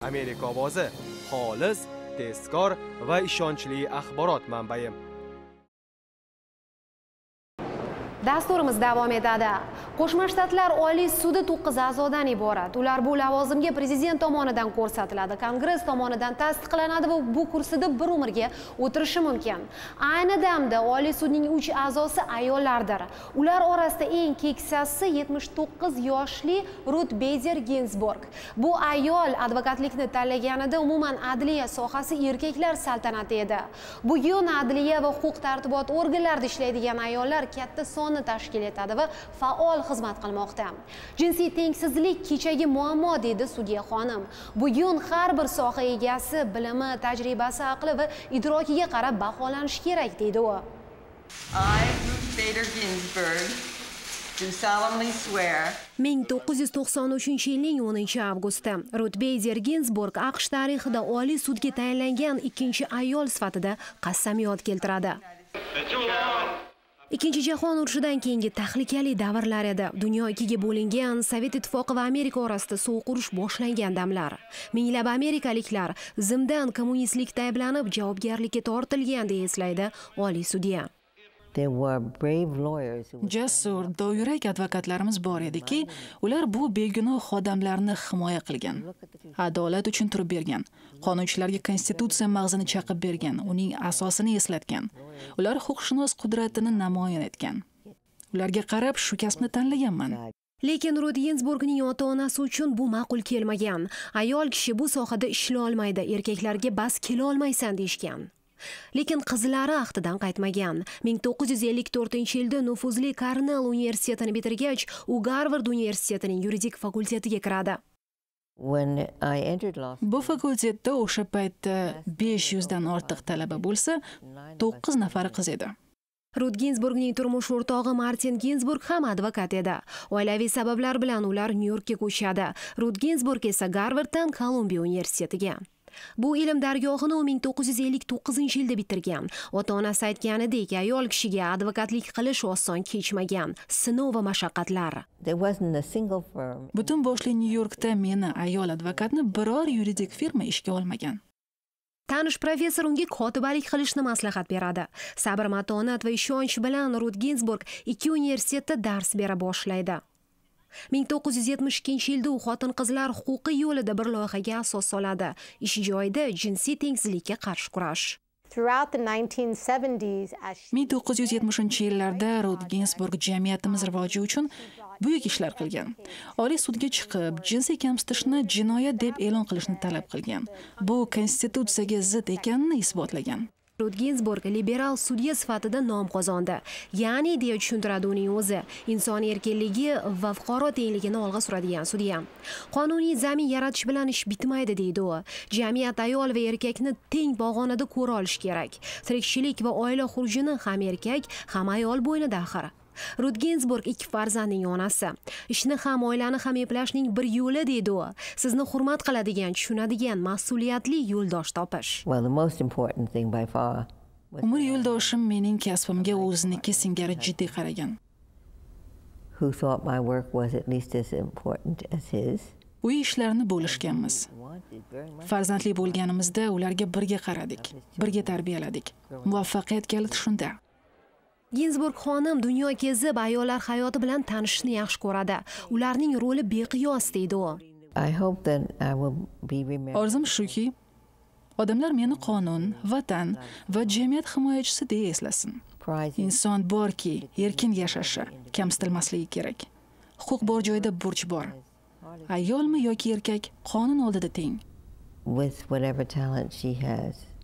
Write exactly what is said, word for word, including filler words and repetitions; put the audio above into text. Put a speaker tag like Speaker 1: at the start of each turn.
Speaker 1: Amerika ovozi, xolis, tezkor va ishonchli axborot manbai.
Speaker 2: Dasturimiz davom etadi. Qo'shma Shtatlar Oliy sudi to'qqiz a'zodan iborat. Ular bu lavozimga prezident tomonidan ko'rsatiladi, Kongress tomonidan tasdiqlanadi va bu kursida bir umrga o'tirishi mumkin. Ayni damda Oliy sudning uch a'zosi ayollardir. Ular orasida eng keksasi yetmish to'qqiz yoshli Ruth Bader Ginsburg. Bu ayol advokatlikni tanlaganida umuman adliya sohasi erkaklar saltanati edi. Bugun adliya va huquq-tartibot organlarida ishlaydigan ayollar katta son tashkil etadi va faol xizmat qilmoqda. Jinsiy tengsizlik kechagi muammo dedi sudya xonim. Bugun har bir soha egasi bilimi, tajribasi, aqli va idrokiga qarab baholanishi kerak dedi u.
Speaker 3: I, Ruth Bader Ginsburg, do solemnly swear.
Speaker 2: ming to'qqiz yuz to'qson uchinchi yilning o'ninchi avgusti Ruth Bader Ginsburg AQSh tarixida Oliy sudga tayinlangan ikkinchi ayol sifatida qasamyod keltiradi. Ikkinchi jahon urushidan keyingi tahlikali davrlar edi. Dunyo ikkiga bo'lingan, Sovet ittifoqi va Amerika orasida sovuq urush boshlangan damlar. Minglab amerikaliklar zimdan kommunistlikda ayblanib javobgarlikka tortilgan deya eslaydi Oliy sudya.
Speaker 4: Jasur, dovyurak advokatlarimiz bor ediki, ular bu begunoh odamlarni himoya qilgan, adolat uchun turib bergan, qonunchilarga konstitutsiya mag'zini chaqib bergan, uning asosini eslatgan. Ular huquqshunos qudratini namoyon etgan. Ularga qarab shu kasbni tanlaganman.
Speaker 2: Lekin Ruth Ginsburgning ota-onasi uchun bu ma'qul kelmagan. Ayol kishi bu sohada ishlay olmaydi, erkaklarga bas kela olmaysan deyishgan. Lekin qizlari ahdidan qaytmagan. ming to'qqiz yuz ellik to'rtinchi yilda nufuzli Kornell universitetini bitirgach, u Garvard universitetining yuridik fakultetiga kiradi.
Speaker 4: Bu fakultetda o'sha paytda besh yuzdan ortiq talaba bo'lsa, to'qqiz nafari qiz edi.
Speaker 2: Ruth Ginsburgning turmush o'rtog'i Martin Ginsburg ham advokat edi. Oilaviy sabablar bilan ular Nyu-Yorkka ko'chadi. Ruth Ginsburg esa Garvarddan Kolumbiya universitetiga. Bu ilm dargohini u ming to'qqiz yuz ellik to'qqizinchi yilda bitirgan. Ota-onasi aytganidek, ayol kishiga advokatlik qilish oson kechmagan, sinov va mashaqqatlar.
Speaker 4: Butun boshli Nyu-Yorkda meni ayol advokatni biror yuridik firma ishga olmagan.
Speaker 2: Tanish professor unga kotibalik qilishni maslahat beradi. Sabr, matonat va ishonch bilan Ruth Ginsburg ikki universitetda dars bera boshlaydi. ming to'qqiz yuz yetmish ikkinchi yilda u xotin-qizlar huquqi yo'lida bir loyihaga asos soladi. Ish joyida jinsiy tengsizlikka qarshi kurash.
Speaker 4: ming to'qqiz yuz yetmishinchi yillarda Ruth Ginsburg jamiyatimiz rivoji uchun buyuk ishlar qilgan. Oliy sudga chiqib, jinsiy kamsitishni jinoyat deb e'lon qilishni talab qilgan. Bu konstitutsiyaga zid ekanini isbotlagan.
Speaker 2: Ruth Ginsburg liberal sudya sifatida nom qozondi. Ya'ni deya tushuntiradi uning o'zi, inson erkinligi va fuqaro tengligini olg'a suradigan sudya. Qonuniy zamin yaratish bilan ish bitmaydi deydi u. Jamiyat ayol va erkakni teng pog'onada ko'ra olish kerak. Tirikchilik va oila xurujini ham erkak, ham ayol bo'ynida axir. Ruth Ginsburg ikki farzandning onasi. Ishni ham oilani ham eplashning bir yo'li deydi u. Sizni hurmat qiladigan, tushunadigan, mas'uliyatli yo'ldosh topish.
Speaker 4: Umr yo'ldoshim mening kasbimga o'ziniki singari jiddiy qaragan. Uy ishlarini bo'lishganmiz. Farzandli bo'lganimizda ularga birga qaradik, birga tarbiyaladik. Muvaffaqiyat kaliti shunda.
Speaker 2: Ginsburg xonim dunyo kezib ayollar hayoti bilan tanishishni yaxshi ko'radi. Ularning roli beqiyos deydi u.
Speaker 4: Orzum shuki, odamlar meni qonun, vatan va jamiyat himoyachisi deya eslasin. Inson borki, erkin yashashi, kamsitilmasligi kerak. Huquq bor joyda burch bor. Ayolmi yoki erkak qonun oldida teng.